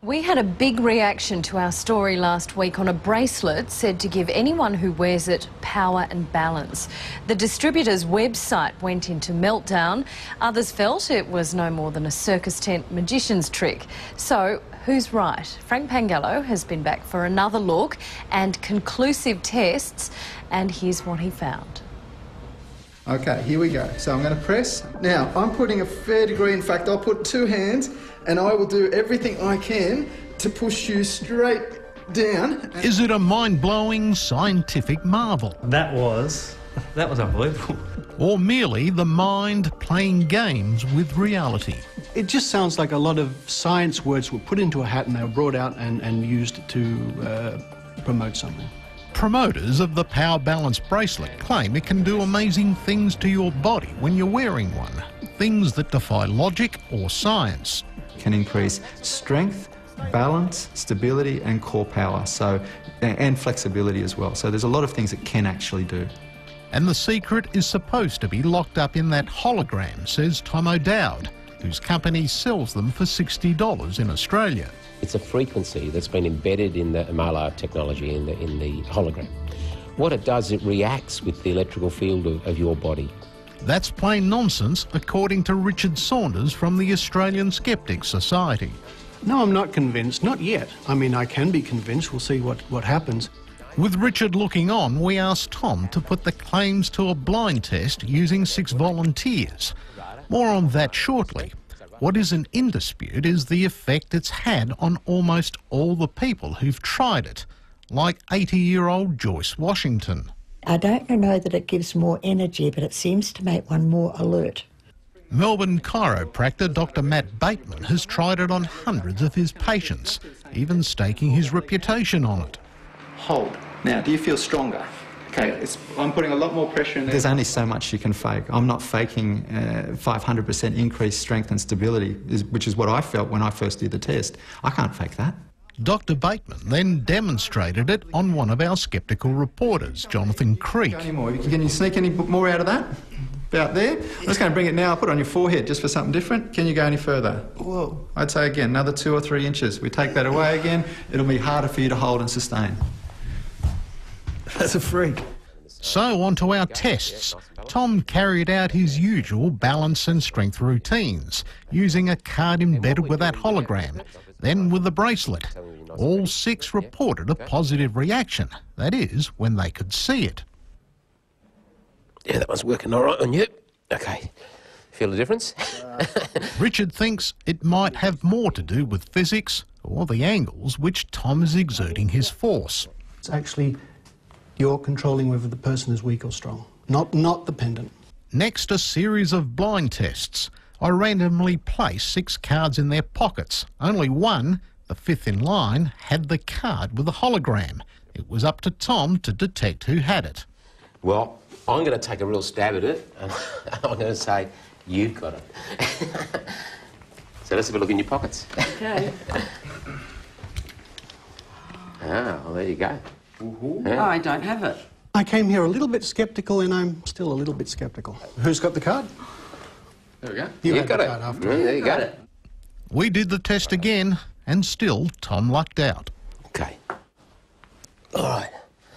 We had a big reaction to our story last week on a bracelet said to give anyone who wears it power and balance. The distributor's website went into meltdown. Others felt it was no more than a circus tent magician's trick. So, who's right? Frank Pangallo has been back for another look and conclusive tests, and here's what he found. Okay, here we go. So I'm going to press. Now, I'm putting a fair degree, in fact, I'll put two hands and I will do everything I can to push you straight down. Is it a mind-blowing scientific marvel? That was unbelievable. Or merely the mind playing games with reality? It just sounds like a lot of science words were put into a hat and they were brought out and used to promote something. Promoters of the Power Balance bracelet claim it can do amazing things to your body when you're wearing one. Things that defy logic or science. Can increase strength, balance, stability and core power, and flexibility as well. So there's a lot of things it can actually do. And the secret is supposed to be locked up in that hologram, says Tom O'Dowd, whose company sells them for $60 in Australia. It's a frequency that's been embedded in the Malar technology, in the hologram. What it does, it reacts with the electrical field of your body. That's plain nonsense, according to Richard Saunders from the Australian Skeptics Society. No, I'm not convinced. Not yet. I mean, I can be convinced. We'll see what happens. With Richard looking on, we asked Tom to put the claims to a blind test using 6 volunteers. More on that shortly. What isn't in dispute is the effect it's had on almost all the people who've tried it, like 80-year-old Joyce Washington. I don't know that it gives more energy, but it seems to make one more alert. Melbourne chiropractor Dr. Matt Bateman has tried it on hundreds of his patients, even staking his reputation on it. Hold. Now, do you feel stronger? Okay, I'm putting a lot more pressure in there. There's only so much you can fake. I'm not faking 500% increased strength and stability, which is what I felt when I first did the test. I can't fake that. Dr. Bateman then demonstrated it on one of our sceptical reporters, Jonathan Creek. Can you sneak any more out of that? About there? I'm just going to bring it now. I'll put it on your forehead just for something different. Can you go any further? Whoa. I'd say again, another 2 or 3 inches. We take that away again, it'll be harder for you to hold and sustain. That's a freak. So on to our tests. Tom carried out his usual balance and strength routines, using a card embedded with that hologram, then with the bracelet. All 6 reported a positive reaction, that is, when they could see it. Yeah, that one's working all right on you. Okay. Feel the difference? Richard thinks it might have more to do with physics or the angles which Tom is exerting his force. It's actually you're controlling whether the person is weak or strong, not the pendant. Next, a series of blind tests. I randomly placed 6 cards in their pockets. Only one, the 5th in line, had the card with the hologram. It was up to Tom to detect who had it. Well, I'm going to take a real stab at it, and I'm going to say, you've got it. So let's have a look in your pockets. Okay. Well, there you go. Yeah. I don't have it. I came here a little bit sceptical and I'm still a little bit sceptical. Who's got the card? There we go. You've got the it. card after all. There you go. We did the test again, and still Tom lucked out. Okay. All right.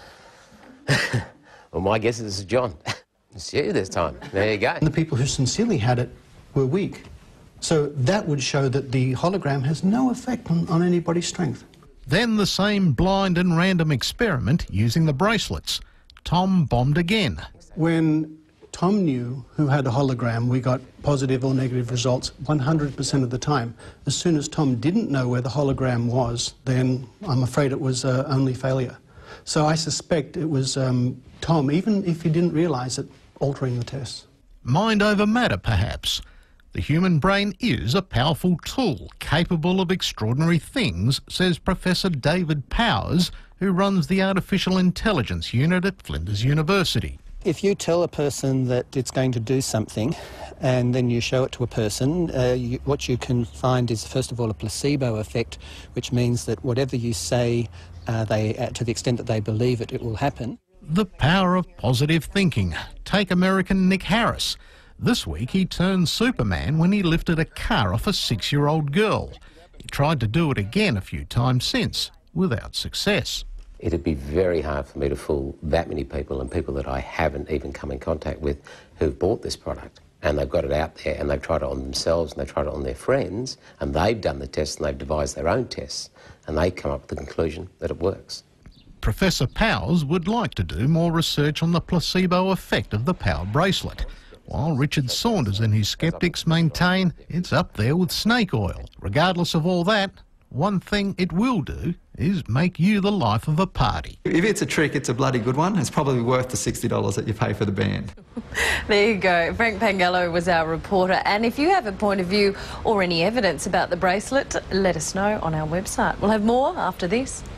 Well, my guess is this is John. It's you this time. There you go. And the people who sincerely had it were weak. So that would show that the hologram has no effect on anybody's strength. Then the same blind and random experiment using the bracelets. Tom bombed again. When Tom knew who had a hologram, we got positive or negative results 100% of the time. As soon as Tom didn't know where the hologram was, then I'm afraid it was only failure. So I suspect it was Tom, even if he didn't realise it, altering the tests. Mind over matter, perhaps. The human brain is a powerful tool, capable of extraordinary things, says Professor David Powers, who runs the Artificial Intelligence Unit at Flinders University. If you tell a person that it's going to do something and then you show it to a person, what you can find is, first of all, a placebo effect, which means that whatever you say, to the extent that they believe it, it will happen. The power of positive thinking. Take American Nick Harris. This week he turned Superman when he lifted a car off a 6-year-old girl. He tried to do it again a few times since, without success. It'd be very hard for me to fool that many people, and people that I haven't even come in contact with who've bought this product. And they've got it out there, and they've tried it on themselves, and they've tried it on their friends, and they've done the tests, and they've devised their own tests, and they come up with the conclusion that it works. Professor Powers would like to do more research on the placebo effect of the power bracelet, while Richard Saunders and his skeptics maintain it's up there with snake oil. Regardless of all that, one thing it will do is make you the life of a party. If it's a trick, it's a bloody good one. It's probably worth the $60 that you pay for the band. There you go. Frank Pangello was our reporter. And if you have a point of view or any evidence about the bracelet, let us know on our website. We'll have more after this.